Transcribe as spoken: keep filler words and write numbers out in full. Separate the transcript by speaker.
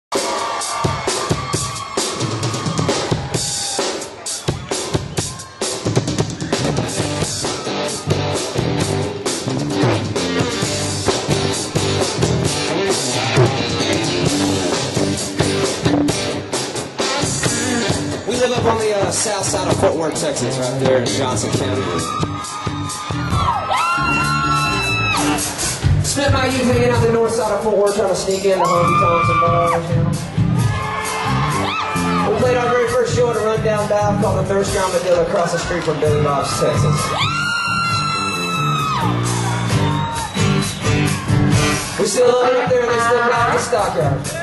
Speaker 1: We live up on the uh, south side of Fort Worth, Texas, right there in Johnson County. Spent my youth hanging out the north side of Fort Worth trying to sneak into honky tonks and bars, you know. We played our very first show at a rundown dive called the Thirst Armadillo across the street from Billy Bob's, Texas. We still love it up there and they still got the Stockyard.